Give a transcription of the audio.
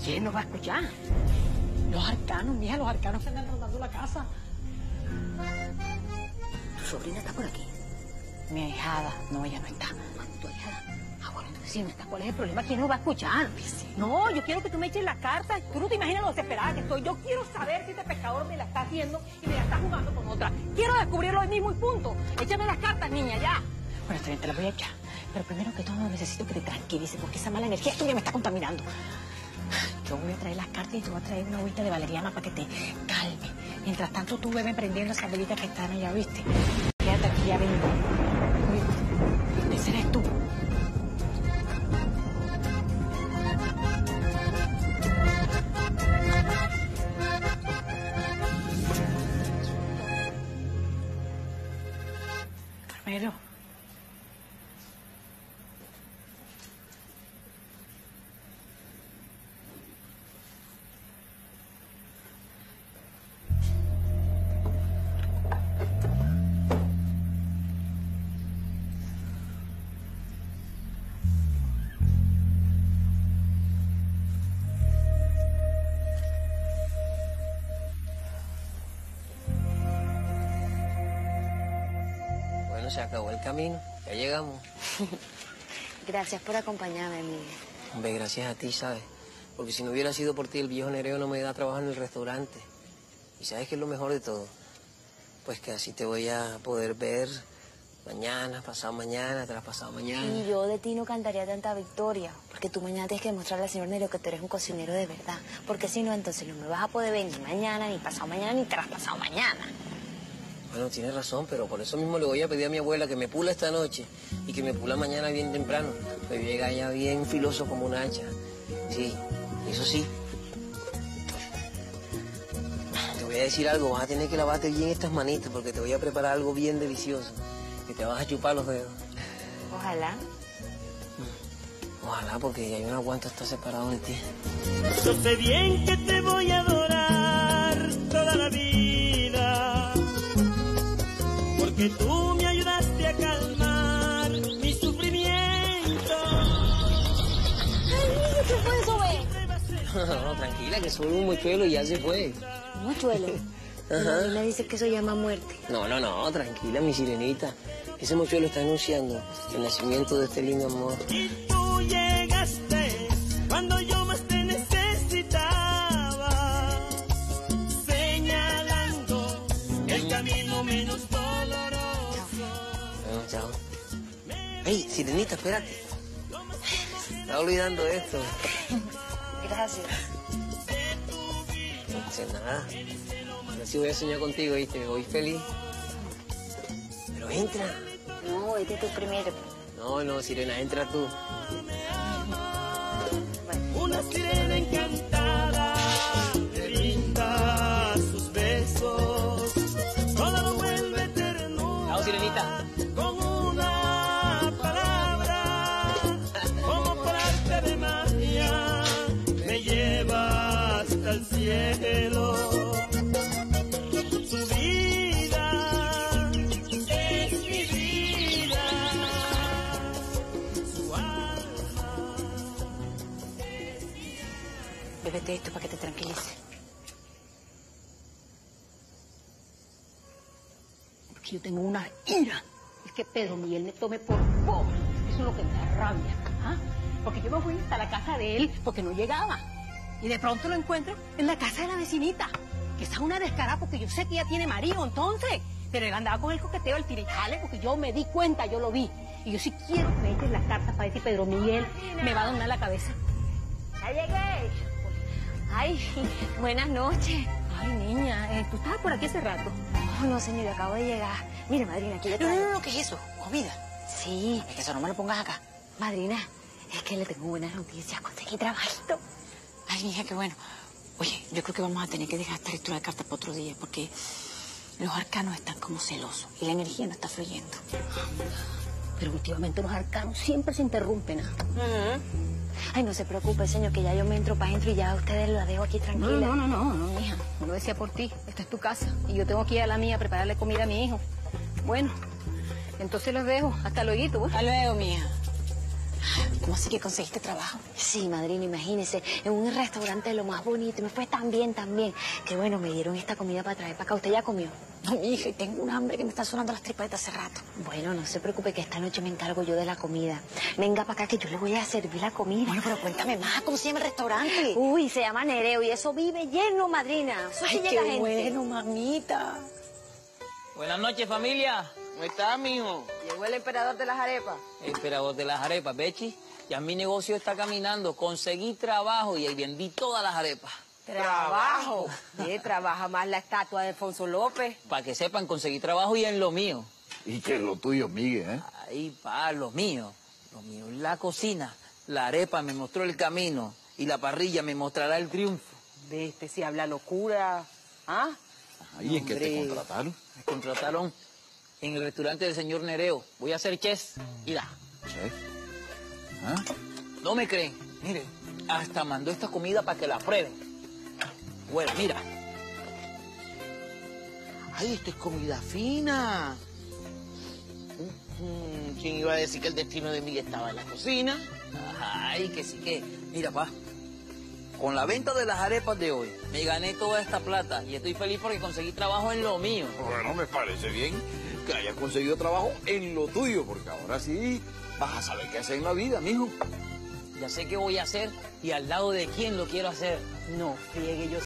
¿Quién nos va a escuchar? Los arcanos, mija, los arcanos que andan rondando la casa. ¿Tu sobrina está por aquí? Mi ahijada. No, ella no está. ¿Tu ahijada? Ah, bueno, entonces si no está, ¿cuál es el problema? ¿Quién nos va a escuchar? No, yo quiero que tú me eches la carta. Tú no te imaginas lo desesperada que estoy. Yo quiero saber si este pescador me la está haciendo y me la está jugando con otra. Quiero descubrirlo hoy mismo y punto. Échame las cartas, niña, ya. Bueno, está bien, te las voy a echar. Pero primero que todo necesito que te tranquilices porque esa mala energía esto ya me está contaminando. Yo voy a traer las cartas y tú vas a traer una agüita de valeriana para que te calme. Mientras tanto, tú bebes prendiendo esas velitas que están allá, ¿viste? Quédate aquí, ya vengo. Ese eres tú. Carmelo. Se acabó el camino, ya llegamos. Gracias por acompañarme, Miguel. Hombre, gracias a ti, ¿sabes? Porque si no hubiera sido por ti, el viejo Nereo no me da trabajo en el restaurante. ¿Y sabes qué es lo mejor de todo? Pues que así te voy a poder ver mañana, pasado mañana, tras pasado mañana. Y yo de ti no cantaría tanta victoria, porque tú mañana tienes que demostrarle al señor Nereo que tú eres un cocinero de verdad. Porque si no, entonces no me vas a poder ver ni mañana, ni pasado mañana, ni tras pasado mañana. Bueno, tienes razón, pero por eso mismo le voy a pedir a mi abuela que me pula esta noche y que me pula mañana bien temprano. Pues llega ya bien filoso como un hacha. Sí, eso sí. Te voy a decir algo, vas a tener que lavarte bien estas manitas porque te voy a preparar algo bien delicioso. Que te vas a chupar los dedos. Ojalá. Ojalá, porque ya yo no aguanto estar separado de ti. Yo sé bien que te voy a adorar toda la vida, porque tú me ayudaste a calmar mi sufrimiento. Ay, ¿qué fue eso, güey? No, tranquila, que soy un mochuelo y ya se fue. ¿Un mochuelo? Ajá. A mí me dice que eso llama muerte. No, tranquila, mi sirenita. Ese mochuelo está anunciando el nacimiento de este lindo amor. Y tú llegaste cuando yo más te necesitaba, señalando el camino menos doloroso. Bueno, chao. Ey, sirenita, espérate. Estaba olvidando esto. Gracias. No sé nada. Ahora sí voy a soñar contigo, ¿viste? Me voy feliz. Pero entra. No, vete tú primero. No, sirena, entra tú. Una sirena encantada te brinda sus besos, todo lo vuelve eterno. Chao, sirenita. Con una palabra, como por arte de magia, me lleva hasta el cielo. Su vida es mi vida, su alma. Bébete esto para que te tranquilice. Porque yo tengo una ira. Es que Pedro Miguel me tome por boba. Eso es lo que me da rabia. ¿Ah? Porque yo me fui hasta la casa de él porque no llegaba. Y de pronto lo encuentro en la casa de la vecinita. Que está una descarada porque yo sé que ella tiene marido, entonces. Pero él andaba con el coqueteo, el tirijale, porque yo me di cuenta, yo lo vi. Y yo sí quiero que me eches las cartas para ver si Pedro Miguel me va a donar la cabeza. Ya llegué. Ay, buenas noches. Ay, niña, ¿tú estabas por aquí hace rato? Oh, no, señor, acabo de llegar. Mire, madrina, aquí le traigo. No, ¿qué es eso? ¿Comida? Sí. Es que eso no me lo pongas acá. Madrina, es que le tengo buenas noticias. Conseguí trabajito. Ay, mija, qué bueno. Oye, yo creo que vamos a tener que dejar esta lectura de cartas para otro día porque los arcanos están como celosos y la energía no está fluyendo. Pero últimamente los arcanos siempre se interrumpen. Ay, no se preocupe, señor, que ya yo me entro para adentro y ya ustedes la dejo aquí tranquila. No, mija. No lo decía por ti. Esta es tu casa y yo tengo que ir a la mía a prepararle comida a mi hijo. Bueno, entonces los dejo. Hasta luego, ¿eh? Hasta luego, mija. ¿Cómo así que conseguiste trabajo? Sí, madrina, imagínese, en un restaurante de lo más bonito, y me fue tan bien, que bueno, me dieron esta comida para traer para acá. ¿Usted ya comió? No, mi hija, y tengo un hambre que me está sonando las tripas desde hace rato. Bueno, no se preocupe que esta noche me encargo yo de la comida. Venga para acá que yo le voy a servir la comida. Bueno, pero cuéntame más, ¿cómo se llama el restaurante? Uy, se llama Nereo y eso vive lleno, madrina. Eso sí Ay, llega qué gente. bueno, mamita. Buenas noches, familia. ¿Cómo estás, mijo? Llegó el emperador de las arepas. Emperador de las arepas, Bechi. Ya mi negocio está caminando. Conseguí trabajo y ahí vendí todas las arepas. ¡Trabajo! Trabaja más la estatua de Alfonso López. Para que sepan, conseguí trabajo y en lo mío. ¿Y qué es lo tuyo, Miguel, eh? Ahí, pa, lo mío. Lo mío es la cocina. La arepa me mostró el camino y la parrilla me mostrará el triunfo. Este si habla locura. ¿Ah? ¿Y en qué te Hombre. contrataron? Me contrataron en el restaurante del señor Nereo. Voy a ser chef. Mira, Chef. ¿Ah? no me creen. Mire, hasta mandó esta comida para que la prueben. Bueno, mira. ¡Ay, esto es comida fina! ¿Quién iba a decir que el destino de Miguel estaba en la cocina? Ay, que sí que. Mira, pa. Con la venta de las arepas de hoy, me gané toda esta plata y estoy feliz porque conseguí trabajo en lo mío. Bueno, me parece bien que hayas conseguido trabajo en lo tuyo, porque ahora sí vas a saber qué hacer en la vida, mijo. Ya sé qué voy a hacer y al lado de quién lo quiero hacer. No friegue, yo